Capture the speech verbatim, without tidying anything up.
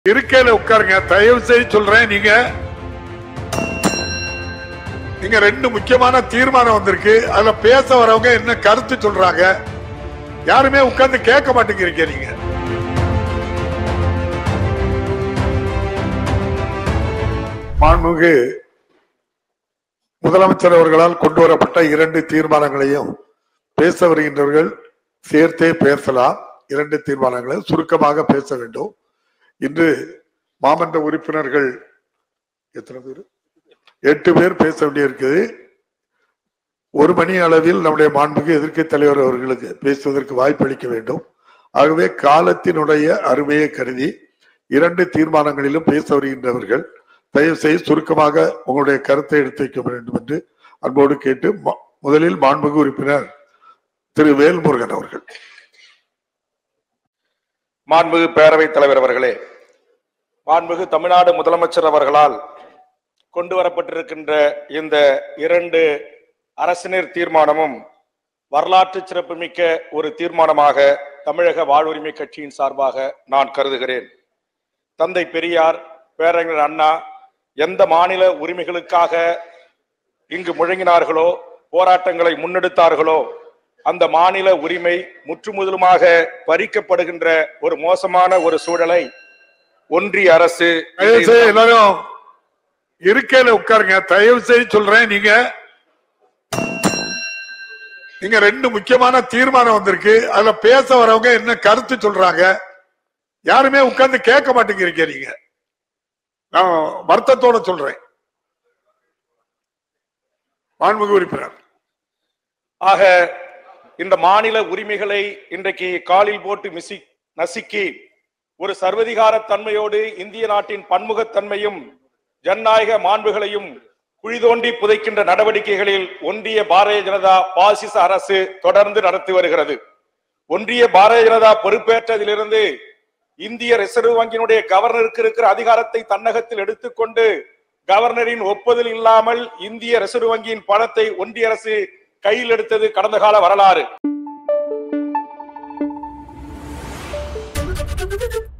இருக்கையில உட்காருங்க. தயவு செய்து சொல்றேன், நீங்க நீங்க ரெண்டு முக்கியமான தீர்மானம் வந்திருக்கு. அதுல பேச வரவங்க என்ன கருத்து சொல்றாங்க, யாருமே உட்கார்ந்து கேட்க மாட்டேங்கிறீங்க. நீங்க மாண்புமிகு முதலமைச்சர் அவர்களால் கொண்டு வரப்பட்ட இரண்டு தீர்மானங்களையும் பேச வருகின்றவர்கள் சேர்த்தே பேசலாம். இரண்டு தீர்மானங்களை சுருக்கமாக பேச வேண்டும். இன்று மாமன்ற உறுப்பினர்கள் எத்தனை பேர்? எட்டு பேர் பேச வேண்டியிருக்குது. ஒரு மணி அளவில் நம்முடைய மாண்புமிகு எதிர்க்கட்சி தலைவர் அவர்களுக்கு பேசுவதற்கு வாய்ப்பு அளிக்க வேண்டும். ஆகவே காலத்தினுடைய அருமையை கருதி இரண்டு தீர்மானங்களிலும் பேச வருகின்றவர்கள் தயவு செய்து சுருக்கமாக உங்களுடைய கருத்தை எடுத்து வைக்க வேண்டும் என்று அன்போடு கேட்டு, முதலில் மாண்புமிகு உறுப்பினர் திரு வேல்முருகன் அவர்கள். மாண்புமிகு பேரவைத் தலைவர் அவர்களே, மாண்புமிகு தமிழ்நாடு முதலமைச்சர் அவர்களால் கொண்டு வரப்பட்டிருக்கின்ற இந்த இரண்டு அரசினர் தீர்மானமும் வரலாற்று சிறப்புமிக்க ஒரு தீர்மானமாக தமிழக வாழ்வுரிமை கட்சியின் சார்பாக நான் கருதுகிறேன். தந்தை பெரியார், பேரறிஞர் அண்ணா எந்த மாநில உரிமைகளுக்காக இங்கு முழங்கினார்களோ, போராட்டங்களை முன்னெடுத்தார்களோ, அந்த மாநில உரிமை முற்றுமுதலுமாக பறிக்கப்படுகின்ற ஒரு மோசமான ஒரு சூழலை ஒன்றிய அரசு எல்லாரும் இருக்கையில உட்காருங்க. தயவு செய்து சொல்றேன், நீங்க நீங்க ரெண்டு முக்கியமான தீர்மானம் வந்திருக்கு. அதுல பேச வரவங்க என்ன கருத்து சொல்றாங்க, யாருமே உட்கார்ந்து கேட்க மாட்டேங்கிறீங்க. நீங்க நான் வருத்தத்தோட சொல்றேன். மாண்புமிகு உறுப்பினர், ஆக இந்த மாநில உரிமைகளை இன்றைக்கு காலில் போட்டு மிசி நசுக்கி ஒரு சர்வதிகார தன்மையோடு இந்திய நாட்டின் பன்முகத்தன்மையும் ஜனநாயக மாண்புகளையும் குழிதோண்டி புதைக்கின்ற நடவடிக்கைகளில் ஒன்றிய பாரதிய ஜனதா பாசிச அரசு தொடர்ந்து நடத்தி வருகிறது. ஒன்றிய பாரதிய ஜனதா பொறுப்பேற்றதிலிருந்து இந்திய ரிசர்வ் வங்கியினுடைய கவர்னருக்கு இருக்கிற அதிகாரத்தை தன்னகத்தில் எடுத்துக்கொண்டு கவர்னரின் ஒப்புதல் இல்லாமல் இந்திய ரிசர்வ் வங்கியின் பணத்தை ஒன்றிய அரசு கையில் எடுத்தது கடந்த கால வரலாறு.